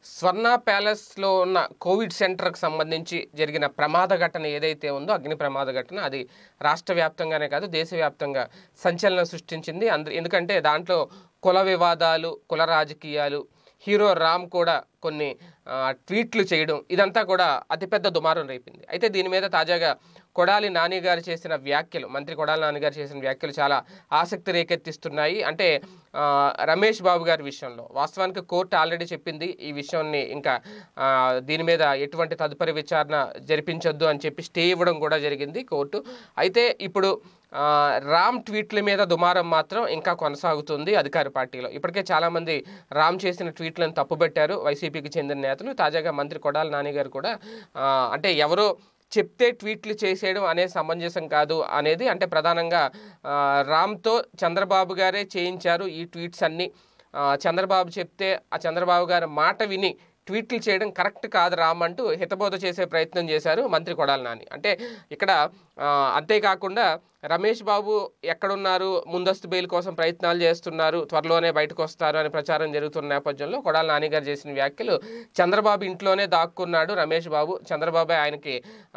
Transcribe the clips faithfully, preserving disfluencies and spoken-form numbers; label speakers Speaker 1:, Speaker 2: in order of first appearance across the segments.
Speaker 1: స్వర్ణ ప్యాలెస్లో ఉన్న కోవిడ్ సెంటర్కి సంబంధించి జరిగిన ప్రమాద ఘటన ఏదైతే ఉందో అగ్ని ప్రమాద ఘటన అది రాష్ట్ర వ్యాప్తంగానే కాదు దేశవ్యాప్తంగా సంచలనం సృష్టించింది. అందు ఎందుకంటే దాంట్లో కుల వివాదాలు, కుల రాజకీయాలు, హీరో రామ్ కూడా కొన్ని ట్వీట్లు చేయడం ఇదంతా కూడా అతిపెద్ద దుమారం రేపింది. అయితే దీని మీద తాజాగా కొడాలి నాని గారు చేసిన వ్యాఖ్యలు మంత్రి కొడాలి నాని గారు చేసిన వ్యాఖ్యలు చాలా ఆసక్తి రేకెత్తిస్తున్నాయి. అంటే రమేష్ బాబు గారి విషయంలో వాస్తవానికి కోర్టు ఆల్రెడీ చెప్పింది ఈ విషయాన్ని ఇంకా దీని మీద ఎటువంటి తదుపరి విచారణ జరిపించొద్దు అని చెప్పి స్టే ఇవ్వడం కూడా జరిగింది కోర్టు. అయితే ఇప్పుడు రామ్ ట్వీట్ల మీద దుమారం మాత్రం ఇంకా కొనసాగుతుంది అధికార పార్టీలో. ఇప్పటికే చాలామంది రామ్ చేసిన ట్వీట్లను తప్పుబట్టారు వైసీపీకి చెందిన నేతలు. తాజాగా మంత్రి కొడాలి నాని గారు కూడా అంటే ఎవరో చెప్తే ట్వీట్లు చేసేయడం అనేది సమంజసం కాదు అనేది, అంటే ప్రధానంగా రామ్తో చంద్రబాబు గారే చేయించారు ఈ ట్వీట్స్ అన్నీ. చంద్రబాబు చెప్తే ఆ చంద్రబాబు గారి మాట విని ట్వీట్లు చేయడం కరెక్ట్ కాదు రామ్ అంటూ హితబోధ చేసే ప్రయత్నం చేశారు మంత్రి కొడాలి నాని. అంటే ఇక్కడ అంతేకాకుండా రమేష్ బాబు ఎక్కడున్నారు, ముందస్తు బెయిల్ కోసం ప్రయత్నాలు చేస్తున్నారు, త్వరలోనే బయటకు వస్తారు అని ప్రచారం జరుగుతున్న నేపథ్యంలో కొడాలి నాని గారు చేసిన వ్యాఖ్యలు చంద్రబాబు ఇంట్లోనే దాక్కున్నాడు రమేష్ బాబు, చంద్రబాబు ఆయనకి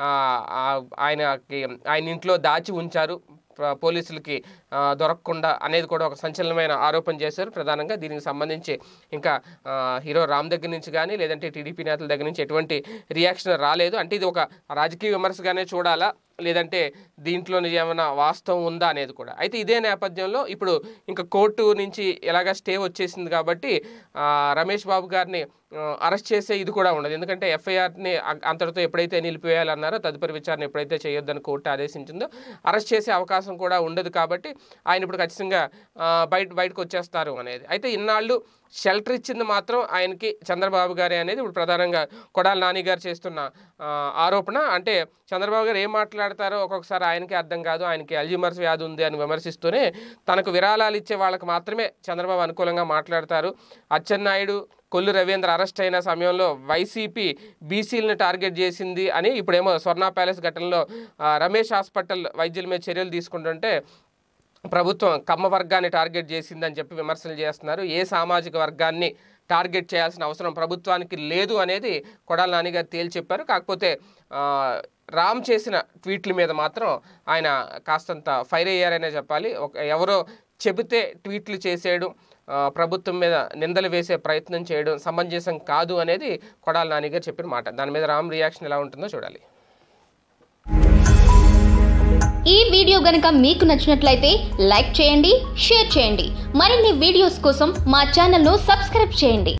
Speaker 1: ఆయనకి ఆయన ఇంట్లో దాచి ఉంచారు పోలీసులకి దొరకకుండా అనేది కూడా ఒక సంచలనమైన ఆరోపణ చేశారు. ప్రధానంగా దీనికి సంబంధించి ఇంకా హీరో రామ్ దగ్గర నుంచి కానీ లేదంటే టీడీపీ నేతల దగ్గర నుంచి ఎటువంటి రియాక్షన్ రాలేదు. అంటే ఇది ఒక రాజకీయ విమర్శగానే చూడాలా లేదంటే దీంట్లో ఏమైనా వాస్తవం ఉందా అనేది కూడా. అయితే ఇదే నేపథ్యంలో ఇప్పుడు ఇంకా కోర్టు నుంచి ఎలాగ స్టే వచ్చేసింది కాబట్టి రమేష్ బాబు గారిని అరెస్ట్ చేసే ఇది కూడా ఉండదు. ఎందుకంటే ఎఫ్ఐఆర్ని అంతటితో ఎప్పుడైతే నిలిపివేయాలన్నారో తదుపరి విచారణ ఎప్పుడైతే చేయొద్దని కోర్టు ఆదేశించిందో అరెస్ట్ చేసే అవకాశం కూడా ఉండదు కాబట్టి ఆయన ఇప్పుడు ఖచ్చితంగా బయట బయటకు వచ్చేస్తారు అనేది. అయితే ఇన్నాళ్ళు షెల్టర్ ఇచ్చింది మాత్రం ఆయనకి చంద్రబాబు గారే అనేది ఇప్పుడు ప్రధానంగా కొడాలి నాని గారు చేస్తున్న ఆరోపణ. అంటే చంద్రబాబు గారు ఏం మాట్లాడతారో ఒక్కొక్కసారి ఆయనకి అర్థం కాదు, ఆయనకి అల్జీమర్స్ వ్యాధి ఉంది అని విమర్శిస్తూనే తనకు విరాళాలు ఇచ్చే వాళ్ళకి మాత్రమే చంద్రబాబు అనుకూలంగా మాట్లాడతారు. అచ్చెన్నాయుడు, కొల్లు రవీంద్ర అరెస్ట్ అయిన సమయంలో వైసీపీ బీసీలను టార్గెట్ చేసింది అని ఇప్పుడేమో స్వర్ణ ప్యాలెస్ ఘటనలో రమేష్ హాస్పిటల్ వైద్యుల మీద చర్యలు తీసుకుంటుంటే ప్రభుత్వం కమ్మ వర్గాన్ని టార్గెట్ చేసిందని చెప్పి విమర్శలు చేస్తున్నారు. ఏ సామాజిక వర్గాన్ని టార్గెట్ చేయాల్సిన అవసరం ప్రభుత్వానికి లేదు అనేది కొడాలి నాని గారు తేల్చి చెప్పారు. కాకపోతే రామ్ చేసిన ట్వీట్ల మీద మాత్రం ఆయన కాస్తంత ఫైర్ అయ్యారనే చెప్పాలి. ఒక ఎవరో చెబితే ట్వీట్లు చేసేయడం, ప్రభుత్వం మీద నిందలు వేసే ప్రయత్నం చేయడం సమంజసం కాదు అనేది కొడాలి నాని గారు చెప్పిన మాట. దాని మీద రామ్ రియాక్షన్ ఎలా ఉంటుందో చూడాలి.
Speaker 2: ఈ వీడియో గనుక మీకు నచ్చినట్లయితే లైక్ చేయండి, షేర్ చేయండి. మరిన్ని వీడియోస్ కోసం మా ఛానల్ను సబ్స్క్రైబ్ చేయండి.